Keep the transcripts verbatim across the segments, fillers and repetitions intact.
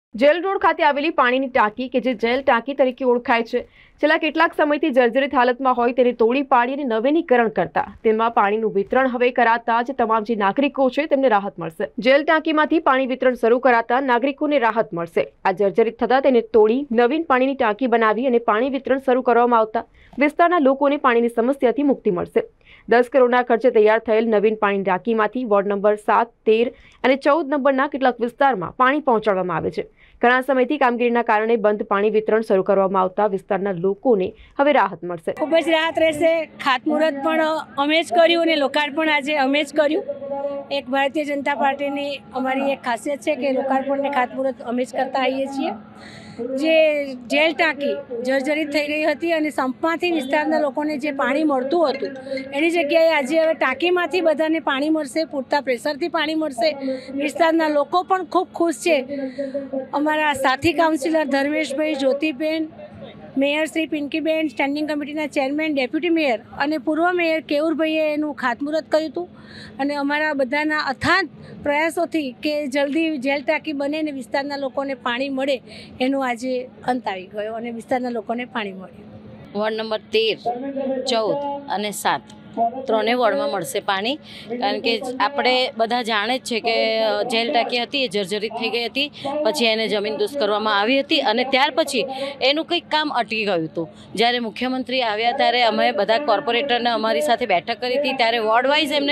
Jail road ખાતે આવેલી પાણીની ટાંકી કે જે જેલ ટાંકી તરીકે ઓળખાય છે, છેલ્લા કેટલાક સમયથી જર્જરિત હાલતમાં હોય તેને તોડી પાડી અને નવીનીકરણ કરતા તેમાં પાણીનું વિતરણ હવે કરાતા જ તમામ જે નાગરિકો છે તેમને રાહત મળશે। જેલ ટાંકીમાંથી પાણી વિતરણ શરૂ કરાતા નાગરિકોને રાહત મળશે। આ જર્જરિત થતા તેને તોડી નવીન પાણીની ટાંકી બનાવી અને પાણી વિતરણ શરૂ કરવામાં આવતા વિસ્તારના લોકોને પાણીની સમસ્યાથી મુક્તિ મળશે। દસ કરોડના ખર્ચે તૈયાર થયેલ નવીન પાણીની ટાંકીમાંથી વોર્ડ નંબર સાત, તેર અને ચૌદ નંબરના કેટલાક વિસ્તારમાં પાણી પહોંચાડવામાં આવે છે। ઘણા સમયથી કામગીરીના કારણે બંધ પાણી વિતરણ શરૂ કરવામાં આવતા વિસ્તારના લોકોને હવે રાહત મળશે। ખૂબ જ રાહત રહેશે। ખાતમુહૂર્ત પણ અમે જ કર્યું અને લોકાર્પણ આજે અમે જ કર્યું। એક ભારતીય જનતા પાર્ટીની અમારી એક ખાસિયત છે કે લોકાર્પણ ને ખાતમુહૂર્ત અમે જ કરતા આવીએ છીએ। જે જેલ ટાંકી જર્જરિત થઈ ગઈ હતી અને સંપમાંથી વિસ્તારના લોકોને જે પાણી મળતું હતું એની જગ્યાએ આજે હવે ટાંકીમાંથી બધાને પાણી મળશે, પૂરતા પ્રેશરથી પાણી મળશે। વિસ્તારના લોકો પણ ખૂબ ખુશ છે। અમારા સાથી councillor Dharmeshbhai, Jyotiben, mayor Shri Pinkiben, standing કમિટીના ચેરમેન, ડેપ્યુટી મેયર અને પૂર્વ મેયર કેવુરભાઈએ એનું ખાતમુહૂર્ત કર્યું હતું અને અમારા બધાના અથાગ પ્રયાસોથી કે જલ્દી જેલ ટાંકી બને ને વિસ્તારના લોકોને પાણી મળે એનો આજે અંત આવી ગયો અને વિસ્તારના લોકોને પાણી મળ્યું। વોર્ડ નંબર તેર, ચૌદ અને સાત ત્રણેય વોર્ડમાં મળશે પાણી, કારણ કે આપણે બધા જાણે જ છે કે જેલ ટાંકી હતી એ જર્જરિત થઈ ગઈ હતી, પછી એને જમીન દોસ્ત કરવામાં આવી હતી અને ત્યાર પછી એનું કંઈક કામ અટકી ગયું હતું। જ્યારે મુખ્યમંત્રી આવ્યા ત્યારે અમે બધા કોર્પોરેટરને અમારી સાથે બેઠક કરી હતી, ત્યારે વોર્ડ વાઇઝ એમને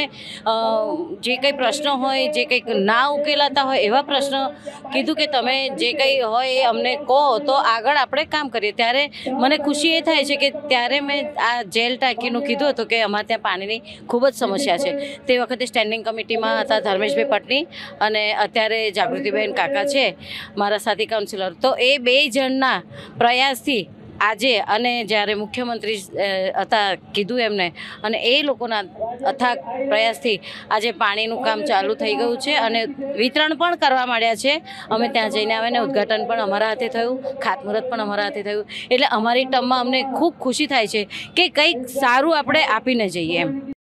જે કંઈ પ્રશ્નો હોય, જે કંઈક ના ઉકેલાતા હોય એવા પ્રશ્નો કીધું કે તમે જે કંઈ હોય એ અમને કહો તો આગળ આપણે કામ કરીએ। ત્યારે મને ખુશી એ થાય છે કે ત્યારે મેં આ જેલ ટાંકીનું કીધું હતું કે અમારે ત્યાં પાણીની ખૂબ જ સમસ્યા છે। તે વખતે સ્ટેન્ડિંગ કમિટીમાં હતા ધર્મેશભાઈ પટની અને અત્યારે જાગૃતિબેન કાકા છે મારા સાથી કાઉન્સિલર। તો એ બે જણના પ્રયાસથી આજે અને જ્યારે મુખ્યમંત્રી હતા કીધું એમને અને એ લોકોના અથાગ પ્રયાસથી આજે પાણીનું કામ ચાલુ થઈ ગયું છે અને વિતરણ પણ કરવા માંડ્યા છે। અમે ત્યાં જઈને આવે ને ઉદ્ઘાટન પણ અમારા હાથે થયું, ખાતમુહૂર્ત પણ અમારા હાથે થયું, એટલે અમારી ટર્મમાં અમને ખૂબ ખુશી થાય છે કે કંઈક સારું આપણે આપીને જઈએ એમ।